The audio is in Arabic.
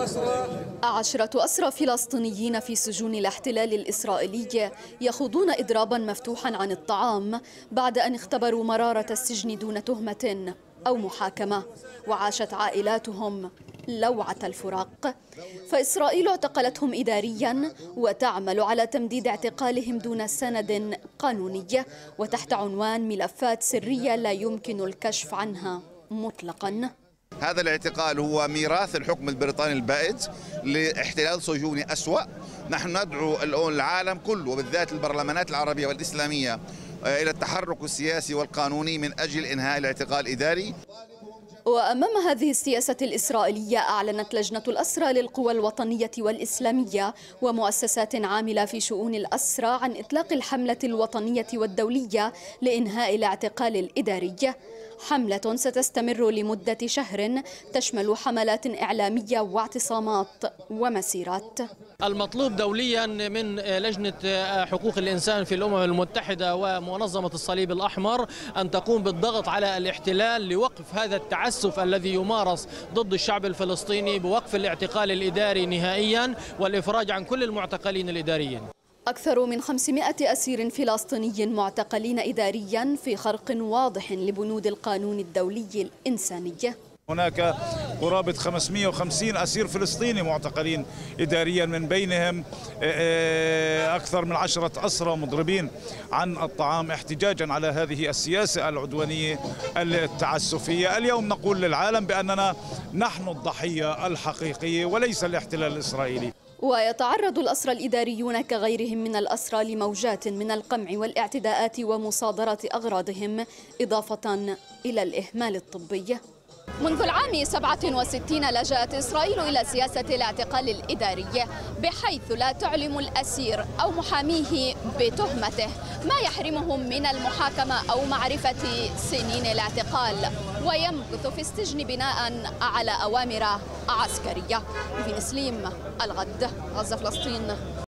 10 أسرى فلسطينيين في سجون الاحتلال الإسرائيلي يخوضون إضرابا مفتوحا عن الطعام بعد أن اختبروا مرارة السجن دون تهمة أو محاكمة، وعاشت عائلاتهم لوعة الفراق. فإسرائيل اعتقلتهم إداريا وتعمل على تمديد اعتقالهم دون سند قانوني وتحت عنوان ملفات سرية لا يمكن الكشف عنها مطلقا. هذا الاعتقال هو ميراث الحكم البريطاني البائد لاحتلال صهيوني أسوأ. نحن ندعو العالم كله وبالذات البرلمانات العربية والإسلامية إلى التحرك السياسي والقانوني من أجل إنهاء الاعتقال الإداري. وأمام هذه السياسة الإسرائيلية أعلنت لجنة الأسرى للقوى الوطنية والإسلامية ومؤسسات عاملة في شؤون الأسرى عن إطلاق الحملة الوطنية والدولية لإنهاء الاعتقال الإداري، حملة ستستمر لمدة شهر تشمل حملات إعلامية واعتصامات ومسيرات. المطلوب دوليا من لجنة حقوق الإنسان في الأمم المتحدة ومنظمة الصليب الأحمر أن تقوم بالضغط على الاحتلال لوقف هذا التعسف الذي يمارس ضد الشعب الفلسطيني، بوقف الاعتقال الإداري نهائيا والإفراج عن كل المعتقلين الإداريين. أكثر من 500 أسير فلسطيني معتقلين إداريا في خرق واضح لبنود القانون الدولي الإنساني. هناك قرابة 550 أسير فلسطيني معتقلين إداريا، من بينهم أكثر من 10 أسرى مضربين عن الطعام احتجاجا على هذه السياسة العدوانية التعسفية. اليوم نقول للعالم بأننا نحن الضحية الحقيقية وليس الاحتلال الإسرائيلي. ويتعرض الأسرى الإداريون كغيرهم من الأسرى لموجات من القمع والاعتداءات ومصادرة أغراضهم، إضافة إلى الإهمال الطبي. منذ العام 67 لجأت إسرائيل إلى سياسة الاعتقال الإداري، بحيث لا تعلم الأسير أو محاميه بتهمته، ما يحرمهم من المحاكمة أو معرفة سنين الاعتقال، ويمكث في السجن بناء على أوامر عسكرية. في نسليم، الغد، غزة، فلسطين.